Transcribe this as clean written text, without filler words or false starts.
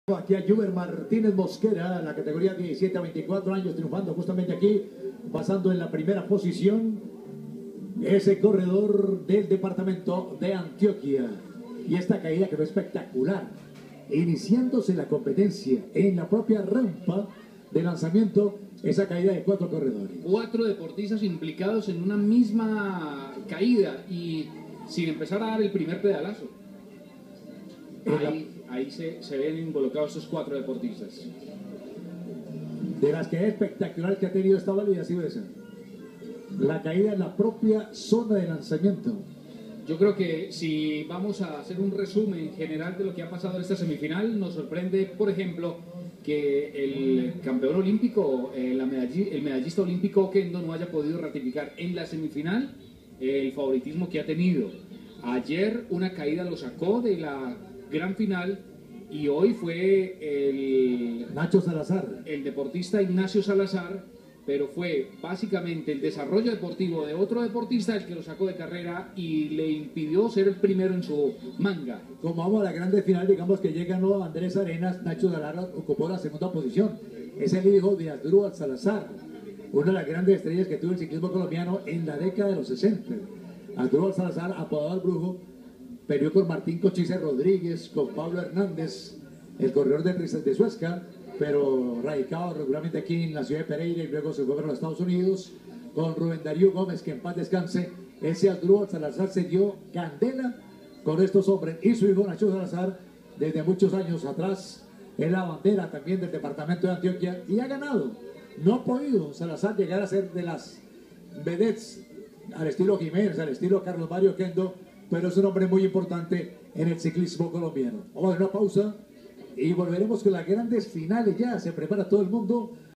Aquí a Juber Martínez Mosquera, la categoría 17 a 24 años, triunfando justamente aquí, pasando en la primera posición, ese corredor del departamento de Antioquia. Y esta caída quedó espectacular, iniciándose la competencia en la propia rampa de lanzamiento, esa caída de 4 corredores. 4 deportistas implicados en una misma caída y sin empezar a dar el primer pedalazo. Ahí se ven involucrados esos 4 deportistas. De las que es espectacular que ha tenido esta válida ha sido esa. La caída en la propia zona de lanzamiento. Yo creo que si vamos a hacer un resumen general de lo que ha pasado en esta semifinal, nos sorprende, por ejemplo, que el campeón olímpico, el medallista olímpico Kendo no haya podido ratificar en la semifinal el favoritismo que ha tenido. Ayer una caída lo sacó de la gran final y hoy fue el Nacho Salazar, el deportista Ignacio Salazar, pero fue básicamente el desarrollo deportivo de otro deportista el que lo sacó de carrera y le impidió ser el primero en su manga. Como vamos a la grande final, digamos que llega nuevo Andrés Arenas, Nacho Salazar ocupó la segunda posición. Es el hijo de Asdrúbal Salazar, una de las grandes estrellas que tuvo el ciclismo colombiano en la década de los 60. Asdrúbal Salazar, apodado el Brujo, peleó con Martín Cochise Rodríguez, con Pablo Hernández, el corredor de Suezca, pero radicado regularmente aquí en la ciudad de Pereira y luego se fue para los Estados Unidos, con Rubén Darío Gómez, que en paz descanse. Ese Asdrúbal Salazar se dio candela con estos hombres, y su hijo Nacho Salazar, desde muchos años atrás, es la bandera también del departamento de Antioquia, y ha ganado. No ha podido Salazar llegar a ser de las vedettes al estilo Jiménez, al estilo Carlos Mario Kendo, pero es un hombre muy importante en el ciclismo colombiano. Vamos a una pausa y volveremos con las grandes finales. Ya se prepara todo el mundo